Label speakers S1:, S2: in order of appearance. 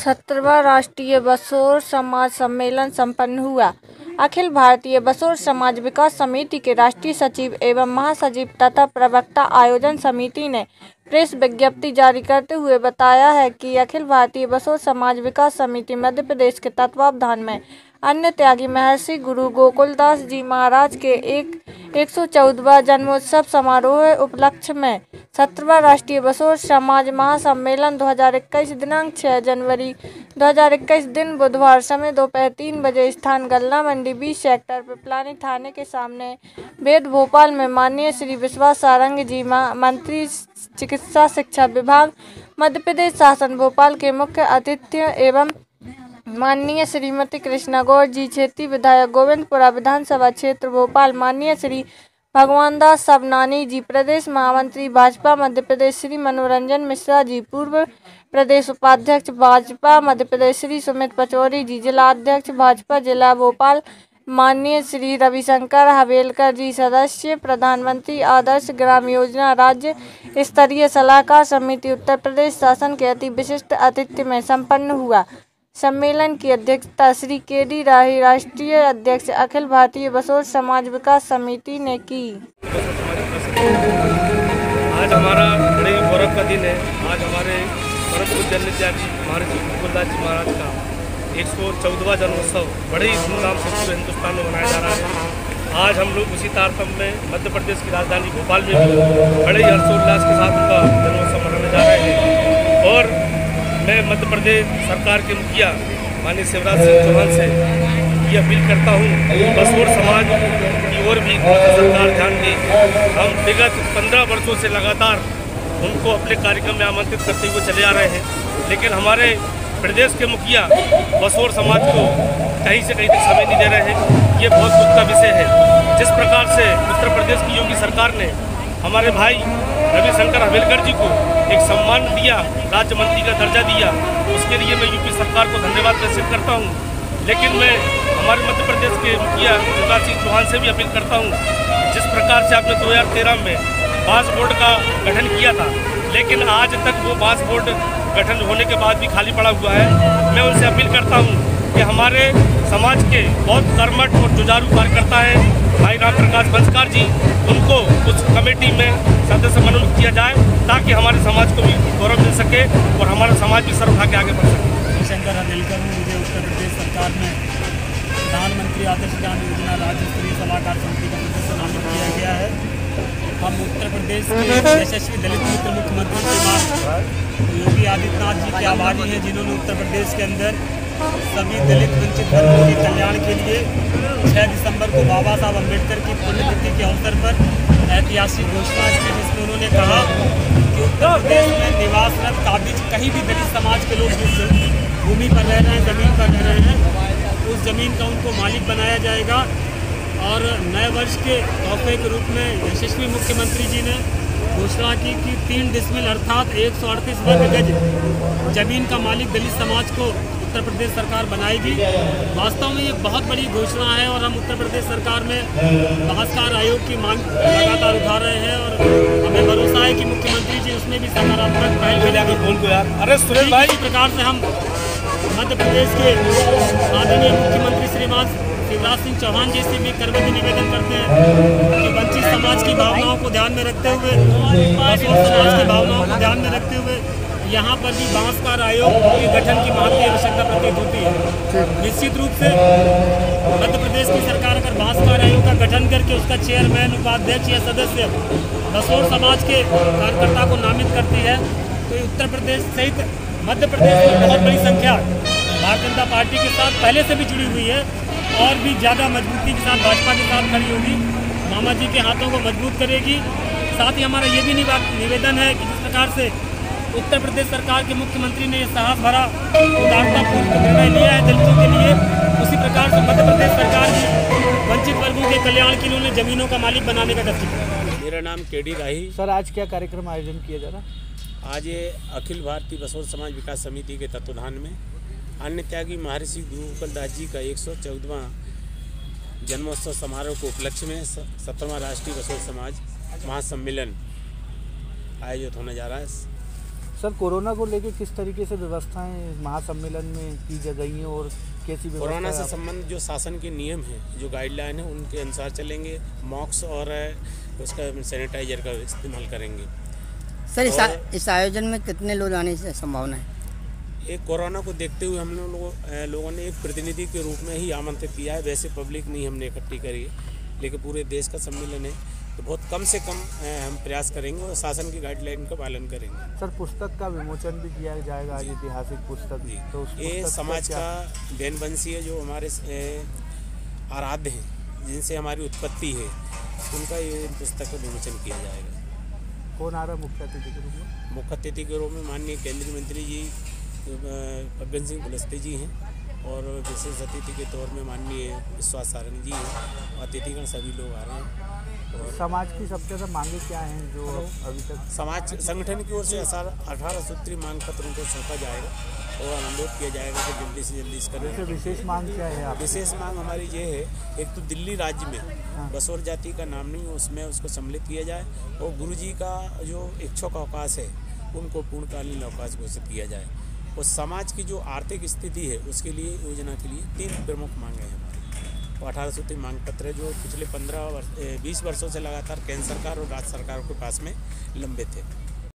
S1: 17वां राष्ट्रीय बसोर समाज सम्मेलन संपन्न हुआ। अखिल भारतीय बसोर समाज विकास समिति के राष्ट्रीय सचिव एवं महासचिव तथा प्रवक्ता आयोजन समिति ने प्रेस विज्ञप्ति जारी करते हुए बताया है कि अखिल भारतीय बसोर समाज विकास समिति मध्य प्रदेश के तत्वावधान में अन्य त्यागी महर्षि गुरु गोकुलदास जी महाराज के 114वां जन्मोत्सव समारोह उपलक्ष्य में 17वां राष्ट्रीय बसोर समाज महासम्मेलन 2021 दिनांक 6 जनवरी 2021 दिन बुधवार समय दोपहर 3 बजे स्थान गल्ला मंडी 20 सेक्टर पिपलानी थाने के सामने वेद भोपाल में माननीय श्री विश्वास सारंग जी मंत्री चिकित्सा शिक्षा विभाग मध्य प्रदेश शासन भोपाल के मुख्य अतिथि एवं माननीय श्रीमती कृष्णा गौड़ जी क्षेत्रीय विधायक गोविंदपुरा विधानसभा क्षेत्र भोपाल माननीय श्री भगवान दास सबनानी जी प्रदेश महामंत्री भाजपा मध्य प्रदेश श्री मनोरंजन मिश्रा जी पूर्व प्रदेश उपाध्यक्ष भाजपा मध्य प्रदेश श्री सुमित पचौरी जी जिला अध्यक्ष भाजपा जिला भोपाल माननीय श्री रविशंकर हवेलकर जी सदस्य प्रधानमंत्री आदर्श ग्राम योजना राज्य स्तरीय सलाहकार समिति उत्तर प्रदेश शासन के अति विशिष्ट अतिथि में संपन्न हुआ। सम्मेलन की अध्यक्षता श्री के.डी. राही राष्ट्रीय अध्यक्ष अखिल भारतीय बसोर समाज विकास समिति ने की।
S2: आज हमारा बड़े गौरव का दिन है। आज हमारे परम पूज्य त्यागी महर्षि गोकुलदास जी महाराज का 114वां जन्मोत्सव बड़े ही धूमधाम से पूरे हिंदुस्तान में मनाया जा रहा है। आज हम लोग उसी तारतम्य में मध्य प्रदेश की राजधानी भोपाल में भी बड़े ही हर्षोल्लास के साथ उनका जन्मोत्सव मनाने जा रहे हैं। और मैं मध्य प्रदेश सरकार के मुखिया माननीय शिवराज सिंह चौहान से ये अपील करता हूँ बसोर समाज की ओर भी सरकार ध्यान दे। हम विगत 15 वर्षों से लगातार उनको अपने कार्यक्रम में आमंत्रित करते हुए चले आ रहे हैं, लेकिन हमारे प्रदेश के मुखिया बसोर समाज को कहीं से कहीं तक समय नहीं दे रहे हैं। ये बहुत दुख का विषय है। जिस प्रकार से उत्तर प्रदेश की योगी सरकार ने हमारे भाई रविशंकर हवेलकर जी को एक सम्मान दिया, राज्य मंत्री का दर्जा दिया, उसके लिए मैं यूपी सरकार को धन्यवाद प्रेषित करता हूं। लेकिन मैं हमारे मध्य प्रदेश के मुखिया शिवराज सिंह चौहान से भी अपील करता हूं, जिस प्रकार से आपने 2013 में बांस बोर्ड का गठन किया था, लेकिन आज तक वो बांस बोर्ड गठन होने के बाद भी खाली पड़ा हुआ है। मैं उनसे अपील करता हूँ कि हमारे समाज के बहुत कर्मठ और जुझारू कार्यकर्ता हैं भाई राम प्रकाश बंसकार जी, उनको उस कमेटी में सदस्य मनोनीत किया जाए ताकि हमारे समाज को भी गौरव मिल सके और हमारा समाज भी सर उठा के आगे बढ़ सके।
S3: रविशंकर हवेलकर मुझे उत्तर प्रदेश सरकार में प्रधानमंत्री आदर्श ग्राम योजना राज्य स्तरीय सलाहकार समिति का सदस्य नामित किया गया है। हम उत्तर प्रदेश के यशस्वी दलित मित्र मुख्यमंत्री श्रीमान योगी आदित्यनाथ जी के आभारी हैं, जिन्होंने उत्तर प्रदेश के अंदर सभी दलित वंचित वर्गों के कल्याण के लिए 6 दिसंबर को बाबा साहब अम्बेडकर की पुण्यतिथि के अवसर पर ऐतिहासिक घोषणा की, जिसमें उन्होंने कहा कि उत्तर प्रदेश में निवासरत काबिज कहीं भी दलित समाज के लोग जिस भूमि पर रह रहे हैं, ज़मीन पर रह रहे हैं, उस ज़मीन का उनको मालिक बनाया जाएगा। और नए वर्ष के तोहफे के रूप में यशस्वी मुख्यमंत्री जी ने घोषणा की कि 3 डिसमिल अर्थात 138 वर्ग गज जमीन का मालिक दलित समाज को उत्तर प्रदेश सरकार बनाएगी। वास्तव में ये बहुत बड़ी घोषणा है और हम उत्तर प्रदेश सरकार में बहिष्कार आयोग की मांग लगातार उठा रहे हैं और हमें भरोसा है कि मुख्यमंत्री जी उसमें भी सकारात्मक पहल करेंगे। इसी प्रकार से हम मध्य प्रदेश के आदरणीय मुख्यमंत्री श्रीमान शिवराज सिंह चौहान जी से भी करबद्ध निवेदन करते हैं कि वंचित समाज की भावनाओं को ध्यान में रखते हुए, बसोर समाज की भावनाओं को ध्यान में रखते हुए यहाँ पर भी बहिष्कार आयोग के गठन की महत्व आवश्यकता प्रतीत होती है। निश्चित रूप से मध्य प्रदेश की सरकार अगर बहिष्कार आयोग का गठन करके उसका चेयरमैन, उपाध्यक्ष या सदस्य बसोर समाज के कार्यकर्ता को नामित करती है तो उत्तर प्रदेश सहित मध्य प्रदेश में बहुत बड़ी संख्या भारतीय जनता पार्टी के साथ पहले से भी जुड़ी हुई है और भी ज़्यादा मजबूती के साथ भाजपा के साथ खड़ी होगी, मामा जी के हाथों को मजबूत करेगी। साथ ही हमारा ये भी निवेदन है कि जिस प्रकार से उत्तर प्रदेश सरकार के मुख्यमंत्री ने साहस भरा उदारतापूर्ण निर्णय लिया है दलितों के लिए, उसी प्रकार से मध्य प्रदेश सरकार भी वंचित वर्गों के कल्याण के लिए उन्हें जमीनों का मालिक बनाने का दस्ती है।
S4: मेरा नाम के.डी. राही।
S3: सर, आज क्या कार्यक्रम आयोजन किया जा रहा है?
S4: आज ये अखिल भारतीय बसोर समाज विकास समिति के तत्वाधान में अन्य त्यागी महर्षि गुरु गोकुलदास जी का 114वां जन्मोत्सव समारोह के उपलक्ष्य में 17वां राष्ट्रीय बसोर समाज महासम्मेलन आयोजित होने जा रहा है।
S5: सर, कोरोना को लेकर किस तरीके से व्यवस्थाएं महासम्मेलन में की गई हैं और कैसी व्यवस्था?
S4: कोरोना से संबंधित जो शासन के नियम हैं, जो गाइडलाइन है, उनके अनुसार चलेंगे। मास्क और उसका सैनिटाइजर का इस्तेमाल करेंगे।
S6: सर, इस आयोजन में कितने लोग आने की संभावना है?
S4: एक कोरोना को देखते हुए हम लोगों ने एक प्रतिनिधि के रूप में ही आमंत्रित किया है। वैसे पब्लिक नहीं हमने इकट्ठी करी है, लेकिन पूरे देश का सम्मेलन है तो बहुत कम से कम हम प्रयास करेंगे और शासन की गाइडलाइन का पालन करेंगे।
S5: सर, पुस्तक का विमोचन भी किया जाएगा आज, ऐतिहासिक पुस्तक भी। तो
S4: ये समाज का देनवंशी है, जो हमारे आराध्य हैं, जिनसे हमारी उत्पत्ति है, उनका ये पुस्तक का विमोचन किया जाएगा।
S5: कौन आ रहा है मुख्य अतिथि के रूप में?
S4: मुख्य अतिथि के रूप में माननीय केंद्रीय मंत्री जी फग्गन सिंह कुलस्ते जी हैं और विशेष अतिथि के तौर में माननीय विश्वास सारंग जी हैं। अतिथिगण सभी लोग आ रहे हैं। और
S5: समाज की सबसे ज़्यादा मांगे क्या हैं जो अभी तक
S4: समाज संगठन की ओर से 18 सूत्री मांग पत्रों को सौंपा जाएगा और अनुरोध किया जाएगा कि जल्दी से जल्दी इसका
S5: विशेष मांग क्या है? आप
S4: विशेष मांग हमारी ये है, एक तो दिल्ली राज्य में बसोर जाति का नाम नहीं, उसमें उसको सम्मिलित किया जाए और गुरु जी का जो इच्छुक अवकाश है उनको पूर्णकालीन अवकाश घोषित किया जाए और समाज की जो आर्थिक स्थिति है उसके लिए योजना के लिए 3 प्रमुख मांगे हैं हमारी। 18 सूत्री मांग पत्र है जो पिछले 20 वर्षों से लगातार केंद्र सरकार और राज्य सरकार के पास में लंबित है।